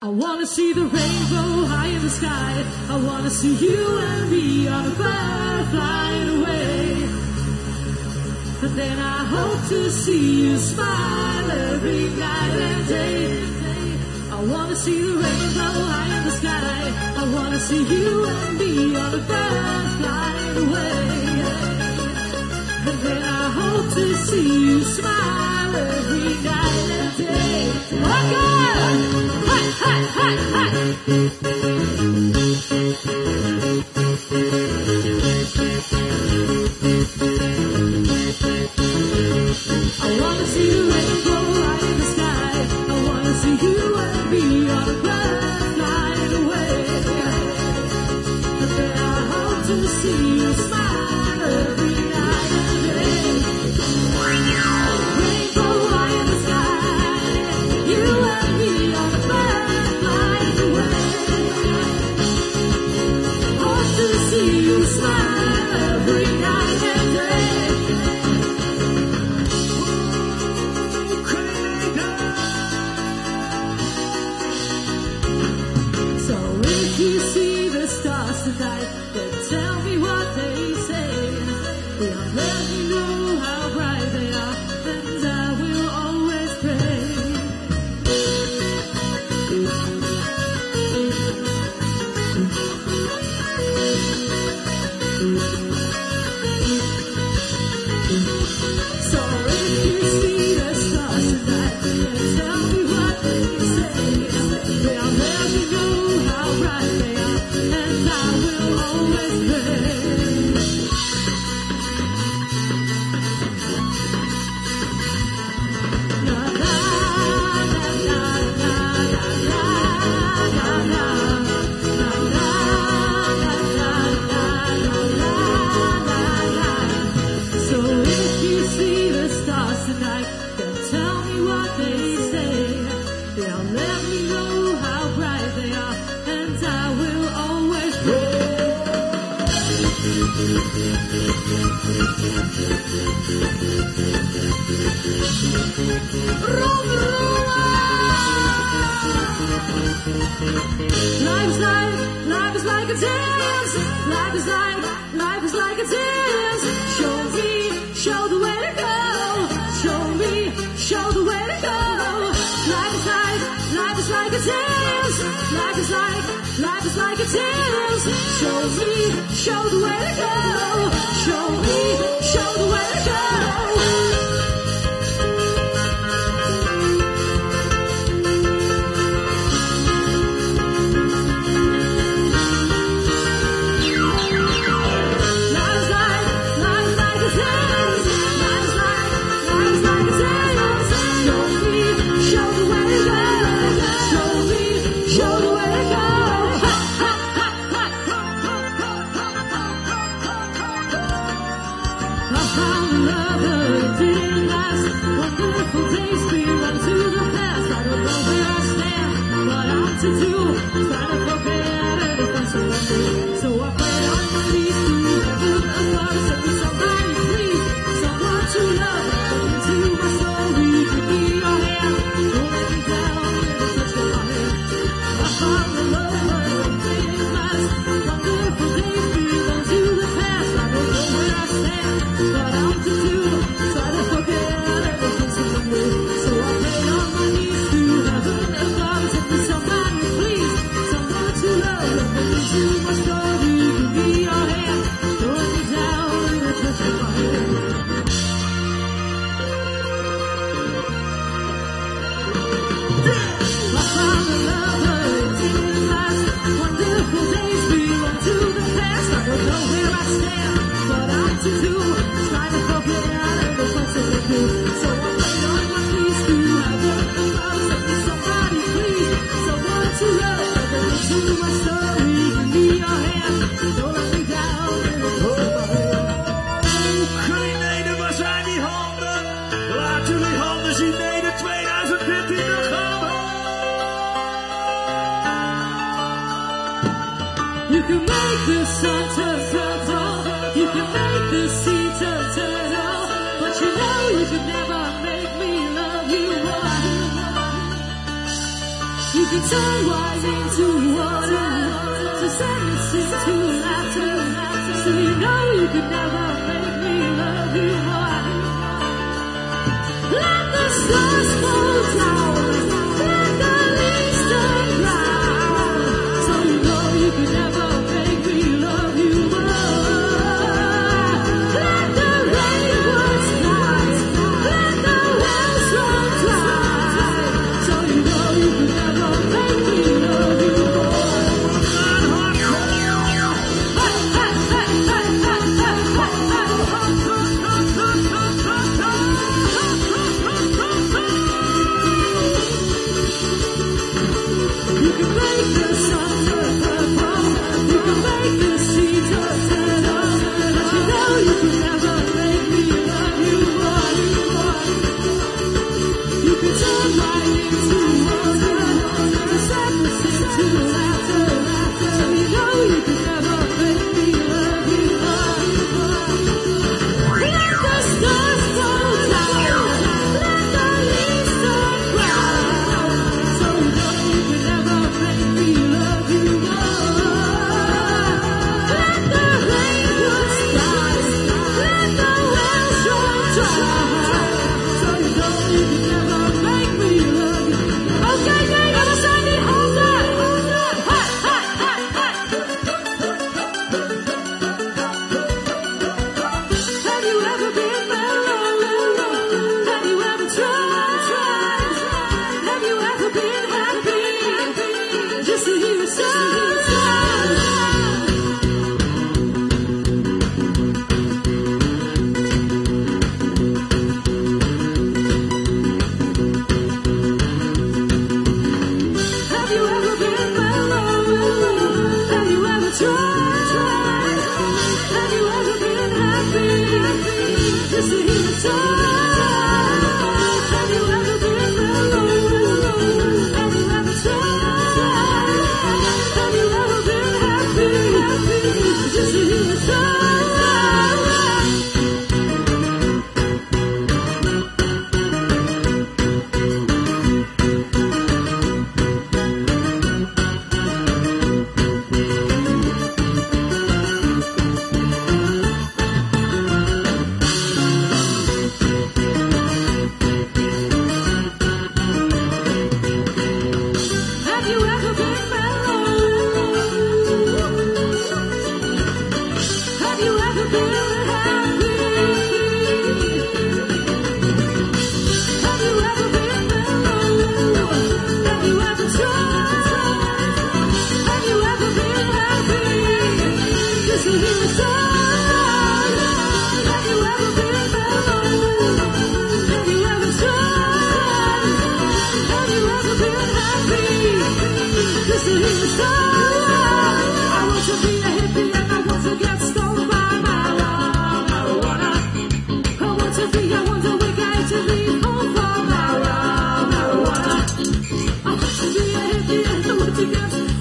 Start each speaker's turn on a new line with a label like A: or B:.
A: I wanna see the rainbow high in the sky. I wanna see you and me on a bird flying away. But then I hope to see you smile every night and day. I wanna see the rainbow high in the sky. I wanna see you and me on a bird flying away. And then I hope to see you smile every night and day. Okay! Hey, hey, hey, hey! I wanna see the rainbow high in the sky. I wanna see you and me on a bird flying away. And then I hope to see you smile every night and day. Rainbow high in the sky. You and me on a bird flying away. Hope to see you smile every night and day. You see the stars tonight, then tell me what they say. They'll let me know how bright they are, and I will always pray. So if you see the stars tonight, then tell me what they say. They'll let me know how bright they are, and I will always pray. La la la la la la la la la la la. So if you see the stars tonight, then tell me what they say. They'll let me know how bright they are, and I will always pray. Life is like a dance. Life is like a dance. Show me, show the way to go. Show me, show the way to go. Life is like a dance. Life is like a dance. Show me, show the way to go. Show me, show the way to go. Wonderful days belong to the past. I don't know where I stand, what I'm to do. Try to forget anything so wonderful. So I pray on my knees to heaven above. Send me somebody, please, someone to love. Into my story, give me your hand. Don't let me down, never touch my hand. I found the love of things last. Wonderful days belong to the past. I don't know where I stand, what I'm to do. Try to forget. So I pray on my knees to heaven above. Send me somebody, please, someone to love. Let me into my story, give me your hand. Don't let me down, never touch my hand. I found a lover, it didn't last. Wonderful days belong to the past. I don't know where I stand, what I'm to do. Try to forget the ones that we do. So I pray on my knees to heaven above. Send me somebody, please, someone to love. Let me into my story, give me your hand. Don't let me down, never touch my hand.
B: Oekraïne, waar zijn die handen? Laat jullie handen zien, nee, de 2013 er gaan we.
A: You can make the sun turn purple, you can make the sea turn turtle, but you know you can never make me love you more. You can turn wine into water, to sadness into laughter. So you know you could never make me love you more. Let the stars fall down, let the leaves turn brown. So you know you could never make me love you more. Let the rainbows fly, let the wells run dry. So you know you could never make me love you more. Hey, hey, hey, hey, hey, hey, you can make the sun turn purple, you can make the sea turn yellow, but you know you could never make me love you more. You can turn light into water, the sadness into laughter, so you know you could never make me love you more. Let the stars fall down, let the leaves turn brown, so you know you could never make me love you more. Let the rainbows fly, let the wells run dry, so you know you could never make me love you. Okay, gang, I'm standing hold on. Hey, hey, hey, hey. Have you ever been mellow? Have you ever tried? Have you ever been happy just to hear a song? Have you ever been mellow? Have you ever tried? Have you ever been happy just to hear a song? Have you ever been mellow? Have you ever tried? Have you ever been happy just to hear a song? Have you ever been mellow? Have you ever been happy? Have you ever been mellow? Have you ever tried? Have you ever been happy just to hear a song? Have you ever been mellow? Have you ever tried? Have you ever been happy just to hear a song? I want to be a hippie and I want to get stoned by marijuana. I want to be a wonder weekend to leave home for marijuana. I want to be a hippie and I want to get